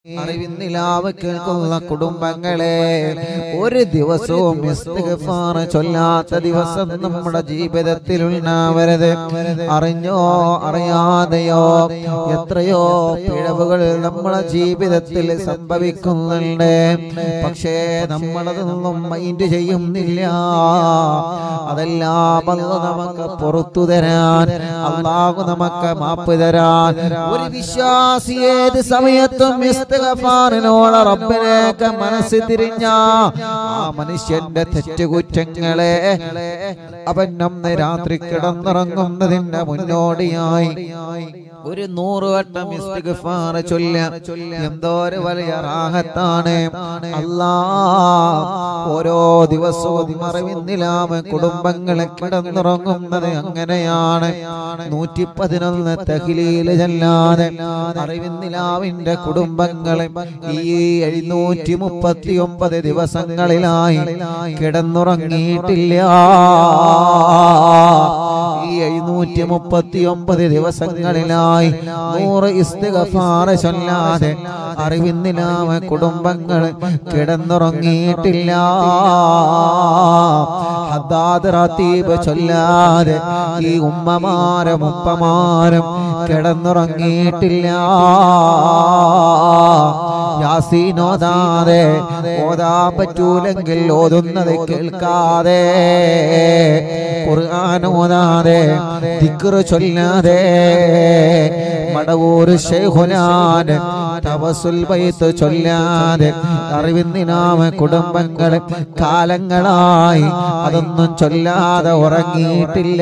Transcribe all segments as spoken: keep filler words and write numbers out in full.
അറിവിന്നിലാവ് കേൾക്കുന്ന കുടുംബങ്ങളെ ഒരു ദിവസവും ഇസ്തിഗ്ഫാർ ചൊല്ലാത്ത ദിവസം നമ്മുടെ ജീവിതത്തിൽ ഉണ്ടാവരുത്. അറിഞ്ഞോ അറിയാതെയോ എത്രയോ പിഴവുകൾ നമ്മുടെ ജീവിതത്തിൽ സംഭവിക്കുന്നുണ്ട്. പക്ഷേ നമ്മളതൊന്നും മൈൻഡ് ചെയ്യുന്നില്ല. അതെല്ലാം അല്ലാഹു നമുക്ക് പുറത്തു തരാൻ, അല്ലാഹു നമുക്ക് മാപ്പ് തരാൻ. ഒരു വിശ്വാസി ഏത് സമയത്തും ഇസ്തിഗ്ഫാറിനോട് റബ്ബിലേക്ക് മനസ്സ് തിരിഞ്ഞ ആ മനുഷ്യന്റെ തെറ്റുകുറ്റങ്ങളെ അവൻ നമ്മെ രാത്രി കിടന്നുറങ്ങുന്നതിന്റെ മുന്നോടിയായി ഒരു നൂറ് വട്ടം ഇസ്തിഗ്ഫാർ ചൊല്ല. എന്തോരു വലിയ റാഹത്താണ്. അല്ലാഹ് ഓരോ ദിവസവും അറിവിന്നിലാമ കുടുംബങ്ങളെ കിടന്നുറങ്ങുന്നത് അങ്ങനെയാണ്. നൂറ്റി പതിനൊന്ന് തഹ്ലീല് ചെല്ലാതെ അറിവിന്നിലാവിന്റെ കുടുംബങ്ങളെ ഈ എഴുന്നൂറ്റി മുപ്പത്തി ഒമ്പത് ദിവസങ്ങളിലായി കിടന്നുറങ്ങിയിട്ടില്ല. ഈ എഴുന്നൂറ്റി മുപ്പത്തി ഒമ്പത് ദിവസങ്ങളിലായി നൂറ് ഇസ്തിഗ്ഫാർ ചൊല്ലാതെ അറിവിന്നിലാമ കുടുംബങ്ങൾ കിടന്നുറങ്ങിയിട്ടില്ല. ഹദ്ദാദ് റതീബ് ചൊല്ലാതെ ഈ ഉമ്മമാരും ഉപ്പമാരും കിടന്നുറങ്ങിയിട്ടില്ല. യാസീൻ ഓതാതെ, ഓതാൻ പറ്റൂലെങ്കിൽ ഓതുന്നത് കേൾക്കാതെ, ഖുർആൻ ഓതാതെ, ദിക്ർ ചൊല്ലാതെ, മടവൂർ ശൈഖുനാൻ തവസ്സുൽ ബൈത്ത് ചൊല്ലാതെ അറിവിന്നിലാമ കുടുംബങ്ങൾ കാലങ്ങളായി അതൊന്നും ചൊല്ലാതെ ഉറങ്ങിയിട്ടില്ല.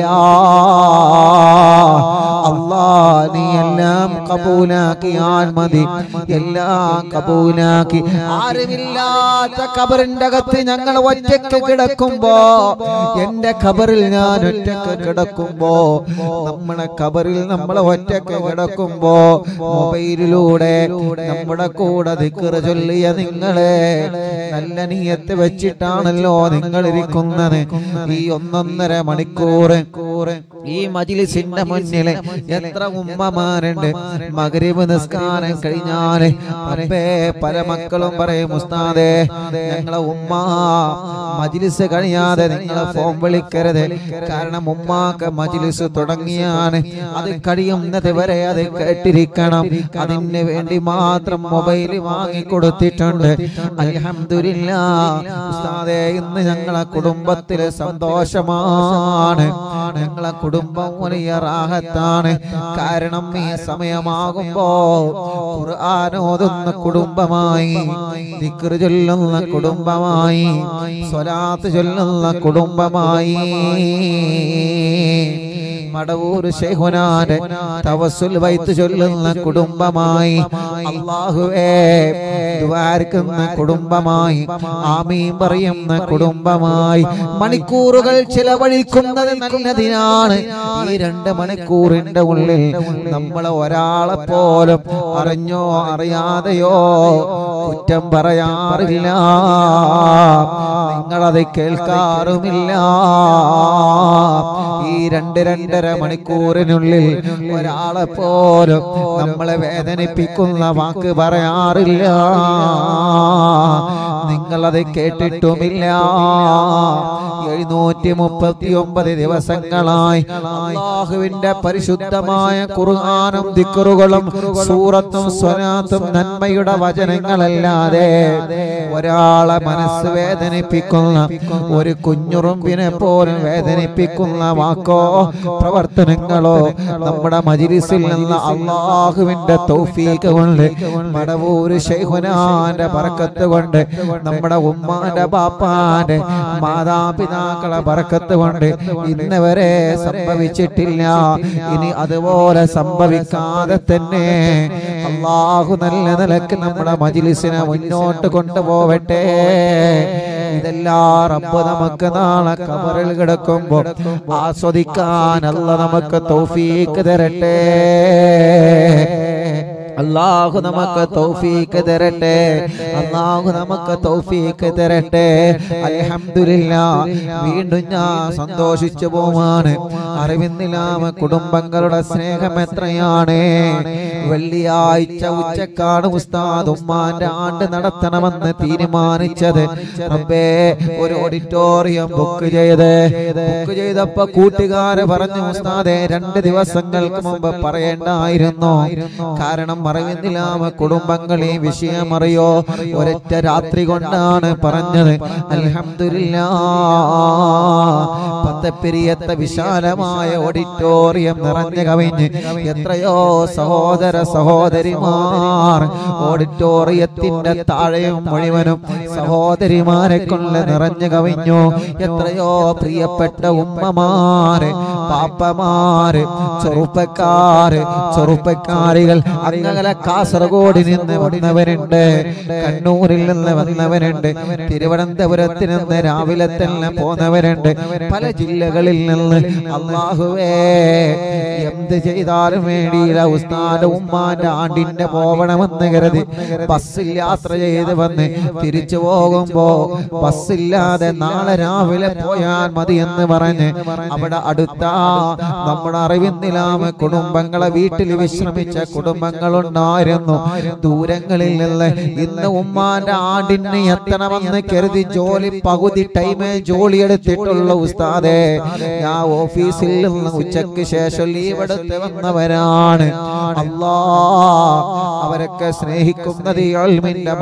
അല്ലാഹ് നീ എല്ലാം കബൂലാക്കിയാൽ മതി, എല്ലാം കബൂലാക്കി. ആരുമില്ലാത്ത ഖബറിന്റെ അകത്ത് ഞങ്ങൾ ഒറ്റയ്ക്ക് കിടക്കുമ്പോ, എന്റെ ഖബറിൽ ഞാൻ ഒറ്റയ്ക്ക് കിടക്കുമ്പോ, നമ്മുടെ ഖബറിൽ നമ്മൾ ഒറ്റയ്ക്ക് കിടക്കുമ്പോ മൊബൈലിലൂടെ നമ്മുടെ കൂടെ ദിക്ർ ചൊല്ലിയ നിങ്ങളെ നല്ല നിയ്യത്ത് വെച്ചിട്ടാണല്ലോ നിങ്ങൾ ഇരിക്കുന്നത്. ഈ ഒന്നൊന്നര മണിക്കൂർ ഈ മജ്ലിസിന്റെ മുന്നിൽ എത്ര ഉമ്മമാരുണ്ട്. മഗ്രിബ് നിസ്കാരം കഴിഞ്ഞാൽ അപ്പേ പല മക്കളും പറയും, ഉസ്താദേ ഞങ്ങളെ ഉമ്മ മജ്ലിസ് കഴിയാതെ നിങ്ങളെ ഫോൺ വിളിക്കരുത്. കാരണം ഉമ്മാക്ക് മജ്ലിസ് തുടങ്ങിയാണ്, അത് കഴിയുന്നത് വരെ അത് കേട്ടിരിക്കണം. അതിന് വേണ്ടി മാത്രം മൊബൈൽ വാങ്ങിക്കൊടുത്തിട്ടുണ്ട്. അൽഹംദുലില്ലാഹ് ഉസ്താദേ, ഇന്ന് ഞങ്ങളെ കുടുംബത്തിലെ സന്തോഷമാണ്, ഞങ്ങളെ കുടുംബം വലിയ റാഹത്താണ്. കാരണം ഈ സമയമാകുമ്പോ ഖുർആൻ ഓതുന്ന കുടുംബമായി, ദിക്ർ ചൊല്ലുന്ന കുടുംബമായി, സ്വലാത്ത് ചൊല്ലുന്ന കുടുംബമായി, മടവൂർ ശൈഖുനാന്റെ തവസ്സുൽ ബൈത്ത് ചൊല്ലുന്ന കുടുംബമായി, അല്ലാഹുവേ ദുആർക്കുന്ന കുടുംബമായി, ആമീൻ പറയുന്ന കുടുംബമായി, മണിക്കൂറുകൾ ചിലവഴിക്കുന്നത് നല്ലതിനാണ്. ഈ രണ്ട് മണിക്കൂറിന്റെ ഉള്ളിൽ നമ്മളെ ഒരാളെ പോലും അറിഞ്ഞോ അറിയാതെയോ കുറ്റം പറയാറില്ല, നിങ്ങളത് കേൾക്കാറുമില്ല. ഈ രണ്ട് രണ്ടര മണിക്കൂറിനുള്ളിൽ ഒരാളെ പോലും നമ്മളെ വേദനിപ്പിക്കുന്ന വാക്ക് പറയാറില്ല, നിങ്ങളത് കേട്ടിട്ടുമില്ല. എഴുന്നൂറ്റി മുപ്പത്തി ഒമ്പത് ദിവസങ്ങളായി അല്ലാഹുവിന്റെ പരിശുദ്ധമായ ഖുർആനും ദിക്റുകളും സൂറത്തും സ്വലാത്തും നന്മയുടെ വചനങ്ങളല്ലാതെ ഒരാളെ മനസ്സ് വേദനിപ്പിക്കുന്ന, ഒരു കുഞ്ഞുറുമ്പിനെ പോലും വേദനിപ്പിക്കുന്ന വാക്കോ പ്രവർത്തനങ്ങളോ നമ്മുടെ മജ്ലിസിൽ നിന്ന് അല്ലാഹുവിന്റെ തൗഫീഖ് കൊണ്ട്, മടവൂർ ശൈഖുനാന്റെ ബറക്കത്ത് കൊണ്ട്, നമ്മുടെ ഉമ്മാന്റെ ബാപ്പാന്റെ മാതാപിതാക്കളെ ബറക്കത്ത് കൊണ്ട് ഇന്ന് വരെ സംഭവിച്ചിട്ടില്ല. ഇനി അതുപോലെ സംഭവിക്കാതെ തന്നെ അല്ലാഹു നല്ല നിലക്ക് നമ്മുടെ മജ്ലിസിനെ മുന്നോട്ട് കൊണ്ടുപോവട്ടെ. ഇതെല്ലാം റബ്ബ് നമുക്ക് നാളെ ഖബറിൽ കിടക്കുമ്പോ ആസ്വദിക്കാൻ അല്ലാഹു നമുക്ക് തൗഫീഖ് തരട്ടെ. അല്ലാഹു നമുക്ക് തൗഫീഖ് തരട്ടെ, അല്ലാഹു നമുക്ക് തൗഫീഖ് തരട്ടെ. അൽഹംദുലില്ലാഹ്, വീണ്ടും ഞാൻ സന്തോഷിച്ചു പോവാണ്. അറിവിന്നിലാമ കുടുംബങ്ങളുടെ സ്നേഹം എത്രയാണ്. വെള്ളിയാഴ്ച ഉച്ചക്കാണ് ഉസ്താദ് ഉമ്മാന്റെ ആണ്ട് നടത്തണമെന്ന് തീരുമാനിച്ചത്. റബ്ബേ, ഒരു ഓഡിറ്റോറിയം ബുക്ക് ചെയ്ത് ബുക്ക് ചെയ്തപ്പോ കൂട്ടുകാര് പറഞ്ഞു, ഉസ്താദെ രണ്ട് ദിവസങ്ങൾക്ക് മുമ്പ് പറയേണ്ടായിരുന്നു. കാരണം അറിവിന്ദിലാമ കുടുംബങ്ങളെ വിഷയം അറിയോ, ഒരൊറ്റ രാത്രി കൊണ്ടാണ് പറഞ്ഞത്. അൽഹംദുലില്ലാഹ്, പത്തപ്പെരിയത്തെ വിശാലമായ ഓഡിറ്റോറിയം നിറഞ്ഞു കവിഞ്ഞ് എത്രയോ സഹോദര സഹോദരിമാർ ഓഡിറ്റോറിയത്തിന്റെ താഴെയും മുഴുവനും സഹോദരിമാരെ കൊണ്ട് നിറഞ്ഞു കവിഞ്ഞു. എത്രയോ പ്രിയപ്പെട്ട ഉമ്മമാര്, പാപ്പമാര്, ചെറുപ്പക്കാര്, ചെറുപ്പക്കാരികൾ അങ്ങനെ കാസർഗോഡിൽ നിന്ന് വന്നവരുണ്ട്, കണ്ണൂരിൽ നിന്ന് വന്നവരുണ്ട്, തിരുവനന്തപുരത്ത് നിന്ന് രാവിലെ തന്നെ പോന്നവരുണ്ട്, പല ജില്ലകളിൽ നിന്ന്. അല്ലാഹുവേ, എന്ത് ചെയ്താലും വേണ്ടിയില്ല ഉസ്താദ് ഉമ്മാന്റെ ആണ്ടിന്റെ പോവണമെന്ന് കരുതി ബസ്സിൽ യാത്ര ചെയ്ത് വന്ന് തിരിച്ചു പോകുമ്പോ ബസ്സില്ലാതെ നാളെ രാവിലെ പോയാൽ മതി എന്ന് പറഞ്ഞ് അവിടെ അടുത്ത നമ്മുടെ അറിവിന്ദിലാമ കുടുംബങ്ങളെ വീട്ടിൽ വിശ്രമിച്ച കുടുംബങ്ങളുണ്ടായിരുന്നു. ദൂരങ്ങളിൽ നിന്ന് ഇന്ന് ഉമ്മാന്റെ ആണ്ടിന് എത്തണമെന്ന് കരുതി ജോലി പകുതി ടൈമേ ജോലി എടുത്തിട്ടുള്ള ഉസ്താദേ, ഞാൻ ഓഫീസിൽ നിന്ന് ഉച്ചയ്ക്ക് ശേഷം ലീവ് എടുത്ത് വന്നവരാണ്. അല്ലാ, അവരൊക്കെ സ്നേഹിക്കുന്നത് ഇൽമിന്റെ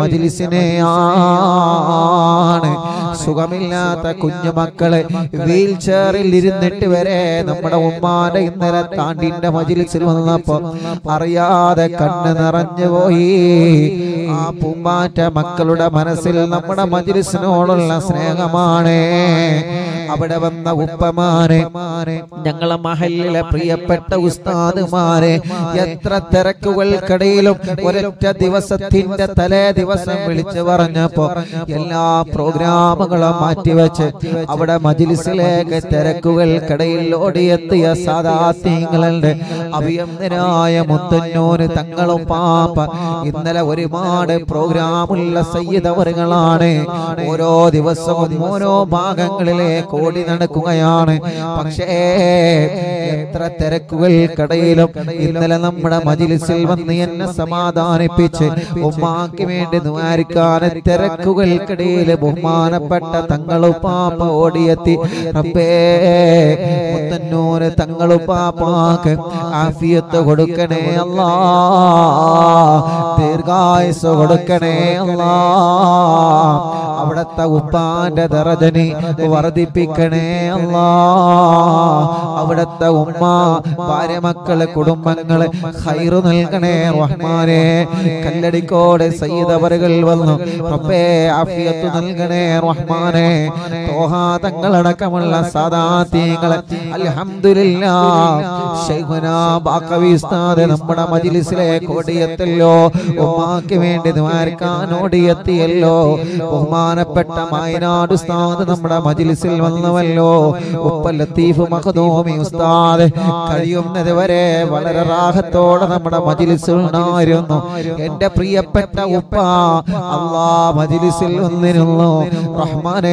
മജ്ലിസിനെയാണ്. സുഖമില്ലാത്ത കുഞ്ഞുമക്കളെ വീൽ ചെയറിൽ ഇരുന്നിട്ട് വരെ നമ്മുടെ ഉമ്മാന്റെ ഇന്നലെ താണ്ടിന്റെ മജ്ലിസിൽ വന്നപ്പോ അറിയാതെ കണ്ണ് നിറഞ്ഞു പോയി. ആ പൂമ്പാറ്റ മക്കളുടെ മനസ്സിൽ നമ്മുടെ മജ്ലിസിനോടുള്ള സ്നേഹമാണ്. അവിടെ വന്ന ഉപ്പമാരെ, ഞങ്ങളെ മഹല്ലിലെ പ്രിയപ്പെട്ട ഉസ്താദുമാരെ, എത്ര തിരക്കുകൾക്കിടയിലും ഒരൊറ്റ ദിവസത്തിന്റെ തലേ ദിവസം വിളിച്ചു പറഞ്ഞപ്പോ എല്ലാ പ്രോഗ്രാമുകളും മാറ്റിവെച്ച് അവിടെ മജ്ലിസിലേക്ക് തിരക്കുകൾക്കിടയിൽ ഓടിയെത്തിയ സാദാത്യങ്ങളുടെ അഭിയന്തരായ മുത്തന്നൂര് തങ്ങളും പാപ്പ ഇന്നലെ ഒരുപാട് പ്രോഗ്രാമുള്ള സയ്യിദവറുകളാണ്. ഓരോ ദിവസവും ഓരോ ഭാഗങ്ങളിലേക്ക് ഓടി നടക്കുകയാണ്. പക്ഷേ എത്ര തിരക്കുകൾക്കിടയിലും ഇന്നലെ നമ്മുടെ മജ്ലിസിൽ വന്ന് എന്നെ സമാധാനിപ്പിച്ച് ഉമ്മാക്ക് വേണ്ടി ദ്വാരിക്കാൻ തിരക്കുകൾക്കിടയിൽ ബഹുമാനപ്പെട്ട തങ്ങളുപ്പാപ്പ ഓടിയെത്തി. റബ്ബേ, മുത്തന്നൂര് തങ്ങളുപ്പാപ്പാക്ക് ആഫിയത്ത് കൊടുക്കണേ അല്ലാ, ദീർഘായുസ് കൊടുക്കണേ അല്ലാ, അവിടത്തെ ഉപ്പാന്റെ ദറജനി വർദ്ധിപ്പിക്കണേ അല്ലാ, അവിടത്തെ ഉമ്മ ഭാര്യ മക്കള് കുടുംബങ്ങള് ഖൈറ് നൽകണേ റഹ്മാനെ. കല്ലടിക്കോട് സയ്യിദവറുകൾ വന്നു, റബ്ബേ ആഫിയത്ത് നൽകണേ റഹ്മാനെ. തോഹാ തങ്ങളടക്കമുള്ള സാദാത്യങ്ങളെ അൽഹംദുലില്ലാഹ് ശൈഖുനാ ബാഖവി ഉസ്താദ് നമ്മുടെ മജ്ലിസിലേക്ക് ഓടിയെത്തല്ലോ, ഉമ്മാക്ക് വേണ്ടി ദ്വാരക്കാൻ ഓടിയെത്തിയല്ലോ. ബഹുമാനപ്പെട്ട മായനാട് ഉസ്താദ് നമ്മുടെ മജ്ലിസിൽ വന്നുവല്ലോ. ഉപ്പ ലത്തീഫ് മഖ്ദൂമി ഉസ്താദ് കഴിയുന്നത് വരെ വളരെ റാഹത്തോടെ നമ്മുടെ മജ്ലിസിൽ ഉണ്ടായിരുന്നു. എന്റെ പ്രിയപ്പെട്ട ഉപ്പ അല്ലാഹ് മജ്ലിസിൽ വന്നിരുന്നു റഹ്മാനേ.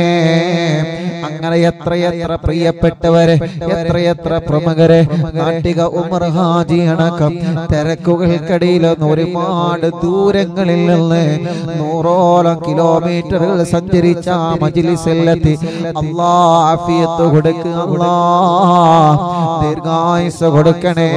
അങ്ങനെ എത്രയെത്ര പ്രിയപ്പെട്ടവരെ, എത്രയെത്ര പ്രമുഖരെ, നാട്ടിക ഉമർ ഹാജി അടക്കം തിരക്കുകൾക്കിടയിൽ ഒരുപാട് ദൂരങ്ങളിൽ നിന്ന് നൂറോളം കിലോമീറ്ററുകൾ സഞ്ചരിച്ച മജ്ലിസിലെത്തി. അല്ലാഹ് ആഫിയത്ത് കൊടുക്കുക അല്ലാഹ്, ദീർഘായുസ് കൊടുക്കണേ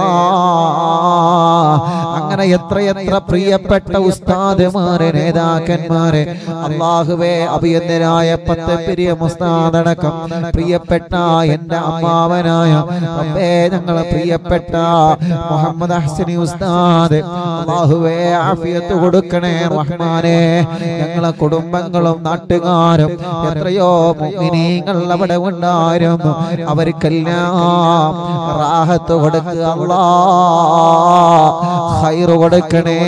അല്ലാഹ്. അങ്ങനെ എത്രയെത്ര പ്രിയപ്പെട്ട ഉസ്താദുമാരെ, നേതാക്കന്മാരെ, അല്ലാഹുവേ അഭിയന്തരായ പത്തപ്പെരിയ ഉസ്താദടക്കം പ്രിയപ്പെട്ട എന്റെ അമ്മാവനായ റബ്ബേ ഞങ്ങളെ പ്രിയപ്പെട്ട മുഹമ്മദ് അഹ്സനി ഉസ്താദ്, അല്ലാഹുവേ ആഫിയത്ത് കൊടുക്കണേ റഹ്മാനേ. ഞങ്ങളെ കുടുംബങ്ങളും നാട്ടുകാരും എത്രയോ മുഅ്മിനീങ്ങൾ അവിടെ ഉണ്ടായിരുന്നു, അവർക്കെല്ലാം റാഹത്ത് കൊടുക്കുക അല്ലാഹ്, ഖൈർ കൊടുക്കണേ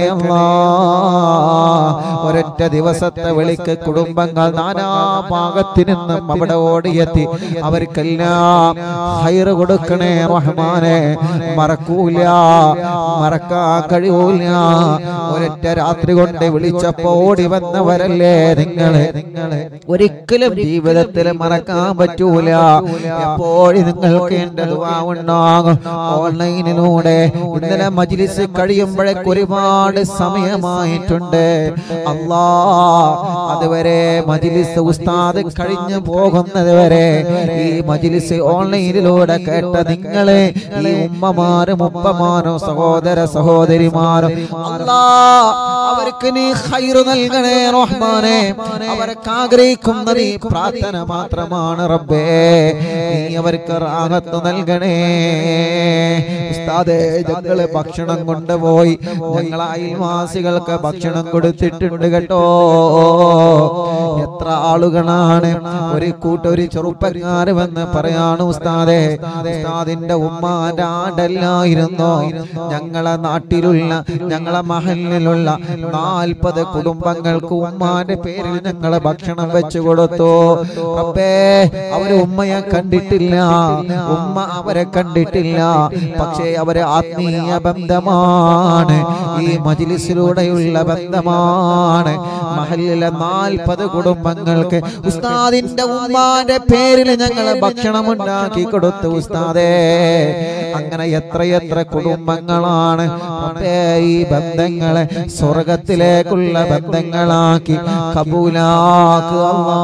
അല്ലാഹ്. ഒരൊറ്റ ദിവസത്തെ വിളിക്ക് കുടുംബങ്ങൾ നാനാ ഭാഗത്തു നിന്നും അവിടെ ഓടിയെത്തി, അവർക്കെല്ലാം ഖൈർ കൊടുക്കണേ റഹ്മാനെ. മറക്കൂല, മറക്കാൻ കഴിയൂല. ഒരൊറ്റ ഒരൊറ്റ രാത്രി കൊണ്ട് വിളിച്ചപ്പോ ഓടി വന്നവരല്ലേ നിങ്ങള് നിങ്ങള് ഒരിക്കലും ജീവിതത്തിൽ മറക്കാൻ പറ്റൂല. എപ്പോഴും നിങ്ങൾക്ക് എന്റെ ദുആ ഉണ്ടാകും. ഓൺലൈനിലൂടെ ഇന്നലെ മജ്ലിസ് കഴിയുമ്പോഴേക്ക് ഒരുപാട് സമയമായിട്ടുണ്ട്. അല്ലാ, അതുവരെ മജ്ലിസ് ഉസ്താദ് കഴിഞ്ഞു പോകുന്നത് വരെ ഈ മജ്ലിസ് ഓൺലൈനിലൂടെ കേട്ട നിങ്ങളെ, ഈ ഉമ്മമാരും ഉപ്പമാരും സഹോദര സഹോദരിമാരും, അല്ലാ അവർക്ക് നീ ഖൈറ് നൽകണേ റഹ്മാനേ. അവർക്ക് ആഗ്രഹിക്കുന്നത് ഈ പ്രാർത്ഥന മാത്രമാണ് റബ്ബേ. നീ അവർക്ക് റാഹത്ത് നൽകണേ. ഉസ്താദേ, ഞങ്ങള് ഭക്ഷണം കൊണ്ടുപോയി ഞങ്ങളെ അയൽവാസികൾക്ക് ഭക്ഷണം കൊടുത്തിട്ടുണ്ട് കേട്ടോ. എത്ര ആളുകളാണ്. ഒരു കൂട്ടൊരു ചെറുപ്പക്കാര് വന്ന് പറയാണ്, ഉസ്താദേ, ഉസ്താദിന്റെ ഉമ്മാന്റെ ആടല്ലായിരുന്നോ ഞങ്ങളെ നാട്ടിലുള്ള ഞങ്ങളെ മഹലിലുള്ള നാൽപ്പത് കുടുംബങ്ങൾക്ക് ഉമ്മാന്റെ പേരിൽ ഞങ്ങളെ ഭക്ഷണം വെച്ചു കൊടുത്തു. റബ്ബേ, അവര് ഉമ്മയെ കണ്ടിട്ടില്ല, ഉമ്മ അവരെ കണ്ടിട്ടില്ല. പക്ഷേ അവരെ ആത്മീയ ബന്ധമാണ്, ഈ മജ്ലിസിലൂടെയുള്ള ബന്ധമാണ്. മഹലിലെ നാൽപ്പത് കുടുംബങ്ങൾക്ക് ഉസ്താദിന്റെ ഉമ്മാന്റെ പേരിൽ ഞങ്ങളെ ഭക്ഷണം ഉണ്ടാക്കി കൊടുത്തു ഉസ്താദേ. അങ്ങനെ എത്രയെത്ര കുടുംബങ്ങളാണ്. ഈ ബന്ധങ്ങളെ സ്വർഗത്തിലേക്കുള്ള ബന്ധങ്ങളാക്കി കബൂലാക്കുക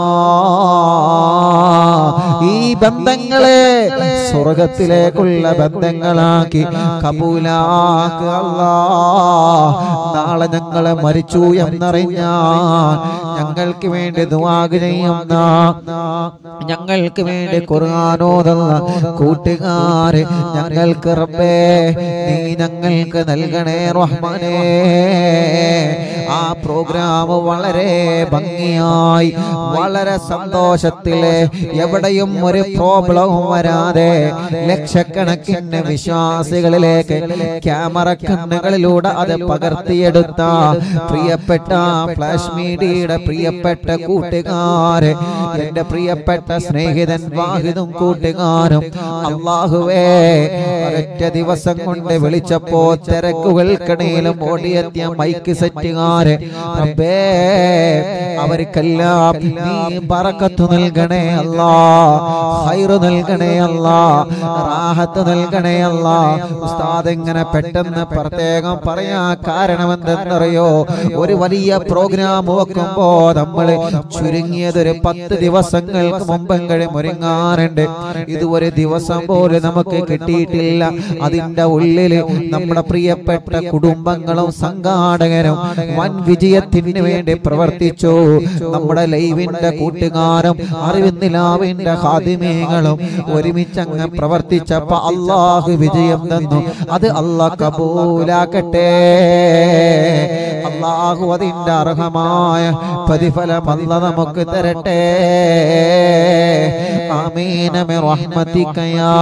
അല്ലാഹ്. ഈ ബന്ധങ്ങളെ സ്വർഗത്തിലേക്കുള്ള ബന്ധങ്ങളാക്കി കബൂലാക്കുക അല്ലാഹ്. നാളെ ഞങ്ങളെ മരിച്ചു എന്നറിഞ്ഞാൽ ഞങ്ങൾക്ക് വേണ്ടി ദുആ ചെയ്യുന്ന, ഞങ്ങൾക്ക് വേണ്ടി ഖുർആൻ ഓതുന്ന കൂട്ടുകാരെ ഞങ്ങൾക്ക് റബ്ബേ നീ ഞങ്ങൾക്ക് നൽകണേ റഹ്മാനേ. ആ പ്രോഗ്രാം വളരെ ഭംഗിയായി, വളരെ സന്തോഷത്തില്, എവിടെയും ഒരു പ്രോബ്ലവും വരാതെ ലക്ഷക്കണക്കിന് വിശ്വാസികളിലേക്ക് ക്യാമറ കണ്ണുകളിലൂടെ അത് പകർത്തിയെടുത്ത പ്രിയപ്പെട്ട ഫ്ലാഷ് മീഡിയയുടെ പ്രിയപ്പെട്ട കൂട്ടുകാരെ, എന്റെ പ്രിയപ്പെട്ട സ്നേഹിതൻ വാഹിദും കൂട്ടുകാരും, അല്ലാഹുവേ ഒരൊറ്റ ദിവസം കൊണ്ട് വിളിച്ചപ്പോ തിരക്കുകൾക്കിടയിലും ഓടിയെത്തിയ മൈക്ക് സെറ്റുകാരെ റബ്ബേ, അവർക്കെല്ലാം നീ ബറക്കത്ത് നൽകണേ അല്ലാ, ഖൈറ് നൽകണേ അല്ലാ, റാഹത്ത് നൽകണേ അല്ലാ. ഉസ്താദ് ഇങ്ങനെ പെട്ടെന്ന് പ്രത്യേകം പറയാ കാരണം എന്തെന്നറിയോ? ഒരു വലിയ പ്രോഗ്രാം വെക്കുമ്പോ നമ്മൾ ചുരുങ്ങിയതൊരു പത്ത് ദിവസങ്ങൾക്ക് മുമ്പെങ്കിലും ഒരുങ്ങാറുണ്ട്. ഇത് ഒരു ദിവസം പോലും നമുക്ക് കിട്ടിയിട്ടില്ല. അതിന്റെ ഉള്ളില് നമ്മുടെ പ്രിയപ്പെട്ട കുടുംബങ്ങളും സംഘാടകരും വൻ വിജയത്തിന് വേണ്ടി പ്രവർത്തിച്ചു. നമ്മുടെ ലൈവിന്റെ കൂട്ടുകാരും അറിവിന്ദിലാവിന്റെ ഖാദിമീങ്ങളും ഒരുമിച്ച് അങ്ങ് പ്രവർത്തിച്ചപ്പോ അല്ലാഹു വിജയം തന്നു. അത് അല്ലാഹ് കബൂലാക്കട്ടെ. അല്ലാഹു അതിന്റെ അർഹമായ പ്രതിഫലം അല്ലാഹ് നമുക്ക് തരട്ടെ. ആമീൻ ബിറഹ്മതിക യാ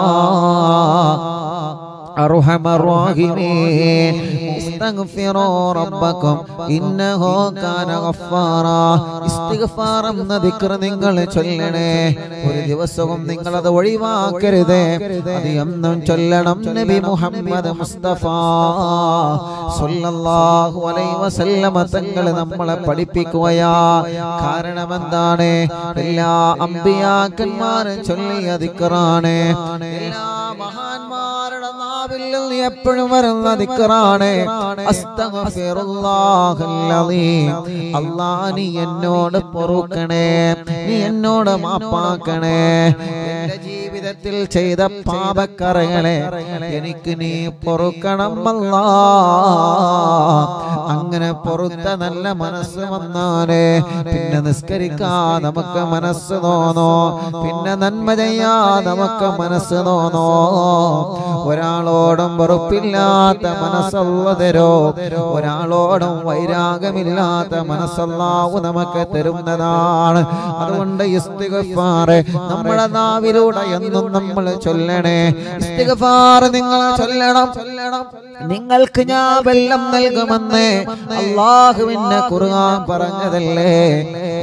അർഹമർ റഹീമീൻ. ഇസ്തഗ്ഫിറൂ റബ്ബക്കും ഇന്നഹു കാന ഗഫാറാ. ഇസ്തിഗ്ഫാർ എന്ന ദിക്ർ നിങ്ങൾ ചൊല്ലണേ. ഒരു ദിവസവും നിങ്ങൾ അത് ഒഴിവാക്കരുത്. അത് എന്നും ചൊല്ലണം. നബി മുഹമ്മദ് മുസ്തഫ സല്ലല്ലാഹു അലൈഹി വസല്ലമ തങ്ങൾ നമ്മളെ പഠിപ്പിക്കുകയാ. കാരണം എന്താണ്? എല്ലാ അമ്പിയാക്കന്മാരും ചൊല്ലിയ ദിക്റാണ്. എല്ലാ മഹാന്മാരുടെ നാവിൽ നിന്ന് എപ്പോഴും വരുന്ന ദിക്റാണ്. അസ്തഗ്ഫിറുല്ലാഹൽ അലീം. അല്ലാഹ് നീ എന്നോട് പൊറുക്കണേ, നീ എന്നോട് മാപ്പാക്കണേ. എന്റെ ജീവിതത്തിൽ ചെയ്ത പാപക്കറകളെ എനിക്ക് നീ പൊറുക്കണം അല്ലാഹ്. അങ്ങനെ പൊറുത്ത നല്ല മനസ്സ് വന്നാലേ പിന്നെ നിസ്കരിക്കാൻ നമുക്ക് മനസ്സ് തോന്നോ, പിന്നെ നന്മ ചെയ്യാൻ നമുക്ക് മനസ്സ് തോന്നോ. ഒരാളോടും വെറുപ്പില്ലാത്ത മനസ്സല്ലാഹു തരോ, ഒരാളോടും വൈരാഗമില്ലാത്ത മനസ്സല്ലാഹു നമുക്ക് തരുന്നതാണ്. അതുകൊണ്ട് ഇസ്തിഗ്ഫാർ നമ്മുടെ നാവിലൂടെ എന്നും നമ്മൾ ചൊല്ലണേ. ഇസ്തിഗ്ഫാർ നിങ്ങൾ ചൊല്ലണം. നിങ്ങൾക്ക് ഞാൻ വെള്ളം നൽകുമെന്ന് അല്ലാഹുവിന്റെ ഖുർആൻ പറഞ്ഞതല്ലേ.